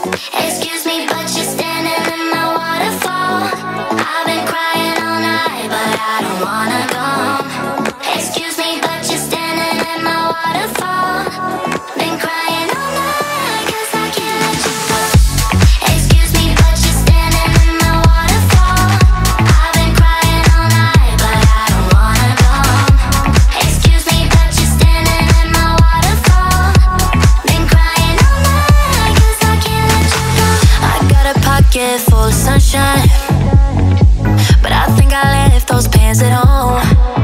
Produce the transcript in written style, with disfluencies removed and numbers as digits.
Excuse me, but you're standing in my waterfall. I've been crying all night, but I don't wanna go home. Excuse me, but you're standing in my waterfall. Been crying all night, 'cause I can't let you go. Excuse me, but you're standing in my waterfall. I've been crying all night, but I don't wanna go home. Excuse me, but you're standing in my waterfall. Been crying all night, 'cause I can't let you go. I got a pocket full of sunshine, but I think I left those pants at home.